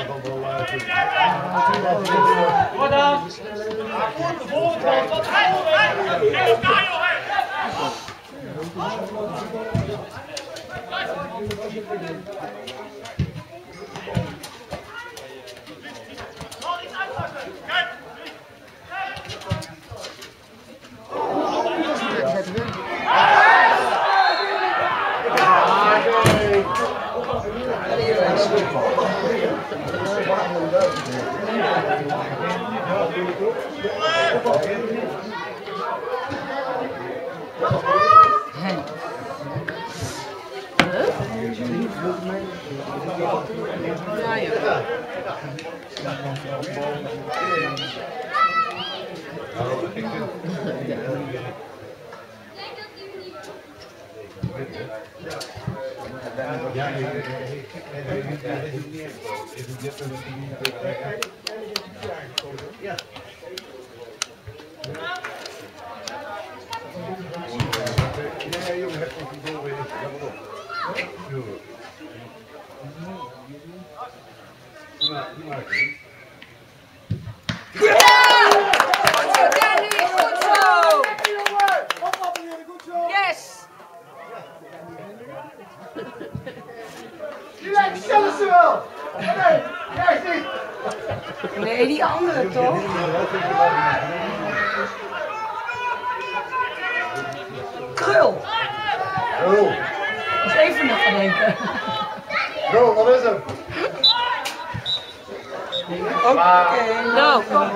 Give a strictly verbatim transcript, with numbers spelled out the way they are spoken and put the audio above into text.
Wat dan? Goed, de voorkant. Wat ga je nog elkaar, joh, hè? Nee, die andere toch? Krul. Krul. Eens even nog gaan denken. Krul, wat is hem? Oké, okay, nou.